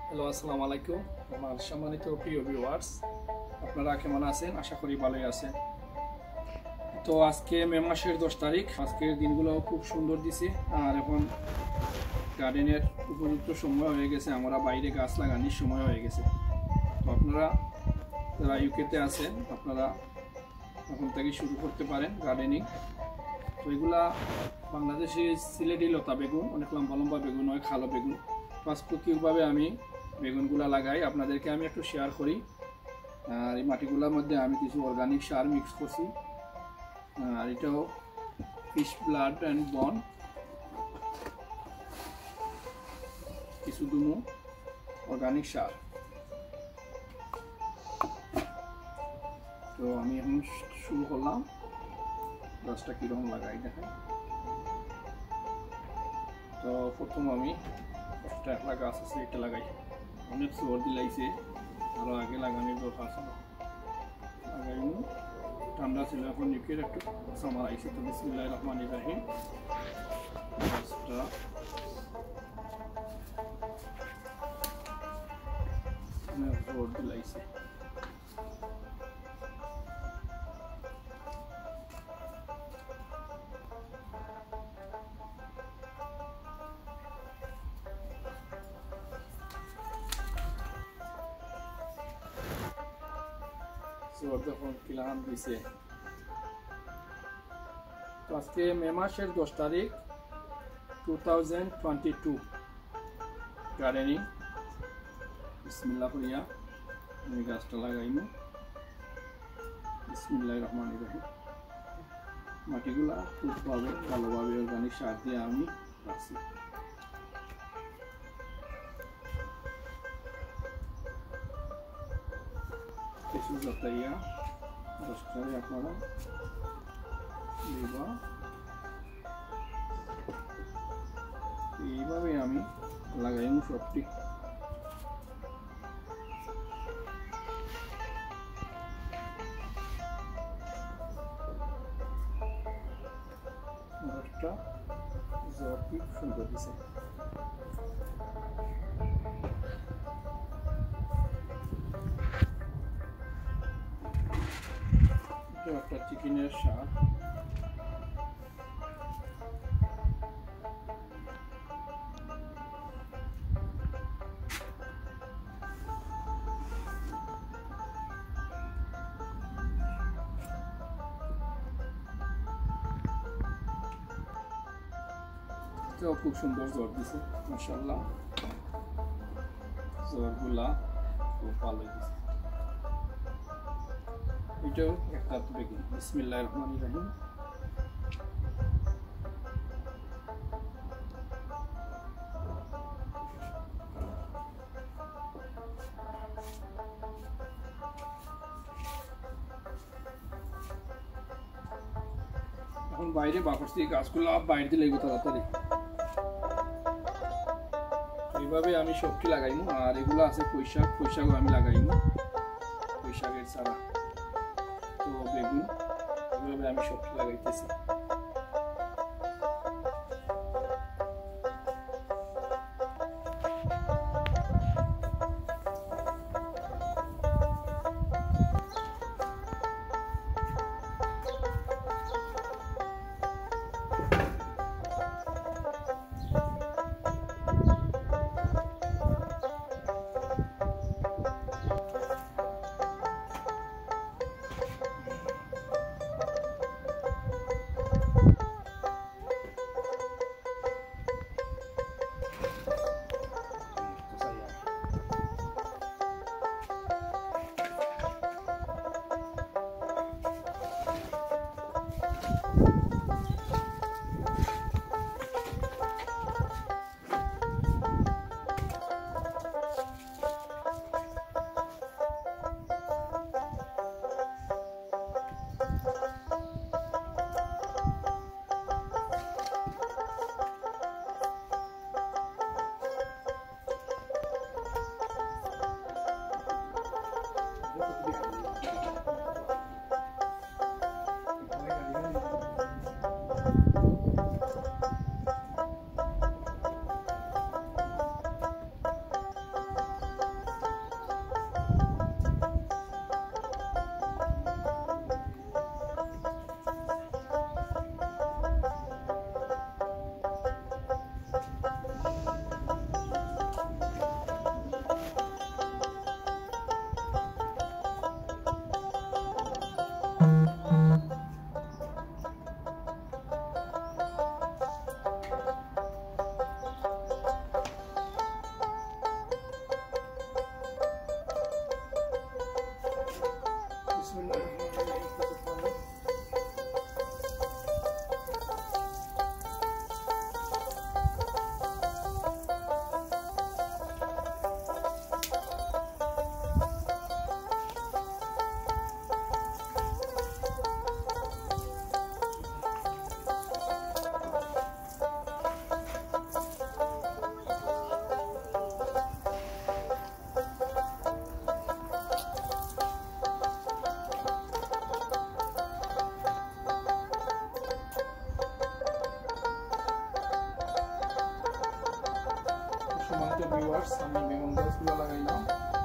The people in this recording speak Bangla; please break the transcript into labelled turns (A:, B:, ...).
A: হ্যালো, আসসালামু আলাইকুম। আমার সম্মানিত প্রিয় ভিউয়ার্স, আপনারা কেমন আছেন? আশা করি ভালোই আছেন। তো আজকে মে মাসের 10 তারিখ। আজকের দিনগুলো খুব সুন্দর দিছে, আর এখন গার্ডেনের উপযুক্ত সময় হয়ে গেছে। আমরা বাইরে গাছ লাগানোর সময় হয়ে গেছে। তো আপনারা যারা ইউকেতে আছেন, আপনারা এখন থেকে শুরু করতে পারেন গার্ডেনিং। তো এগুলা বাংলাদেশি সিলেটি লতা বেগুন, অনেক লম্বা লম্বা বেগুন হয়, কালো বেগুন। কীভাবে আমি বেগুনগুলা লাগাই আপনাদেরকে আমি একটু শেয়ার করি। আর এই মাটিগুলোর মধ্যে আমি কিছু অর্গানিক সার মিক্স করছি, আর এটাও ফিশ ব্লাড অ্যান্ড বন, কিছু দুমো অর্গানিক সার। তো আমি এখন শুরু করলাম। গাছটা কীরকম লাগাই দেখেন। তো প্রথম আমি একটা গাছ আছে, এটা লাগাই। অনেক সর্দি লাগছে, আরও আগে লাগানোর দরকার ছিল, লাগাইনি। ঠান্ডা ছিল, এখন নিকের একটু সামার আইসে। তো বিসমিল্লাহির রহমানির রহিম। গাছটা অনেক সর্দি লাগছে। যখন কিলাম দিছে। তো আজকে মে মাসের 10 তারিখ 2022। গার্ডেনিং বিসমিল্লাহ করিয়া আমি গাছটা লাগাইনি। বিসমিল্লাহির রহমানির রহিম। মাটিগুলা খুব ভালোভাবে অর্গানিক সার দিয়ে আমি রাখছি। কিছু যাতাইয়া দশটায় আপনারা দিবা। এইভাবে আমি লাগাইম সবটি। গাছটা জটি সুন্দর দিছে। একটা চিকেনের সার, খুব সুন্দর জ্বর দিছে, মাশাআল্লাহ। জ্বরগুলা খুব ভালো দিছে। এটাও একটা বেগুন। বিসমিল্লাহির রহমানির রহিম। এখন বাইরে বাকরছি, গাছগুলো বাইরে দিলে তাড়াতাড়ি। এইভাবে আমি সবজি লাগাইমু। আর এগুলো আছে পুঁইশাকও আমি লাগাইমু, পুঁইশাকের চারা। তো বেগুন এইভাবে আমি সবজি লাগাইতেছি। বেগুন গাছগুলো লাগাইলাম।